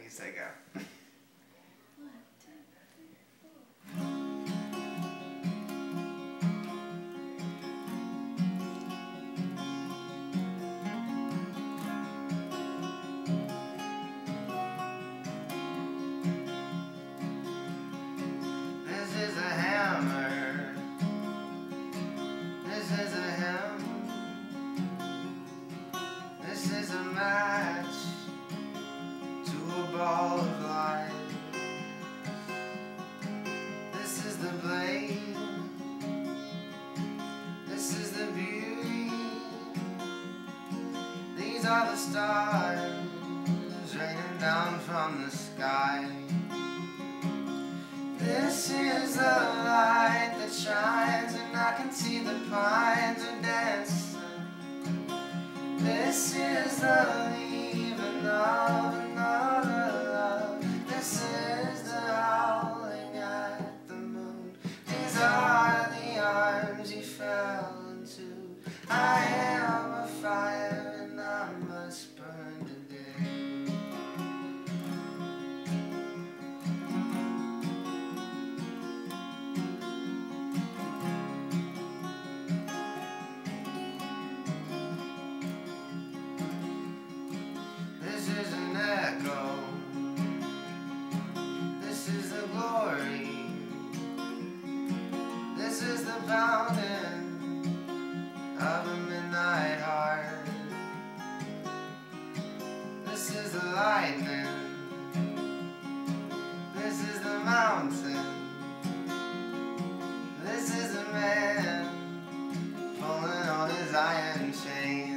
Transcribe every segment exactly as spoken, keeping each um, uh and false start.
You say go. This is a hammer. This is a hem. This is a match to a ball of light. This is the blade. This is the beauty. These are the stars raining down from the sky. This is the light that shines, and I can see the pines are dancing. This is the leaving of another love. This is the howling at the moon. These are the arms you fell into. I am a fire and I must burn today. This is an echo. This is the glory. This is the pounding of a midnight heart. This is the lightning. This is the mountain. This is a man pulling on his iron chain.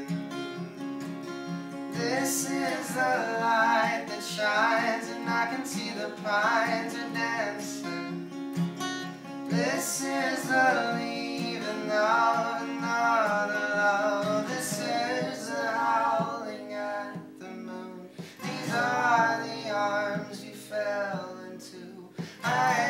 This is the light that shines, and I can see the pines are dancing. This is the leaving of another love. This is the howling at the moon. These are the arms you fell into. I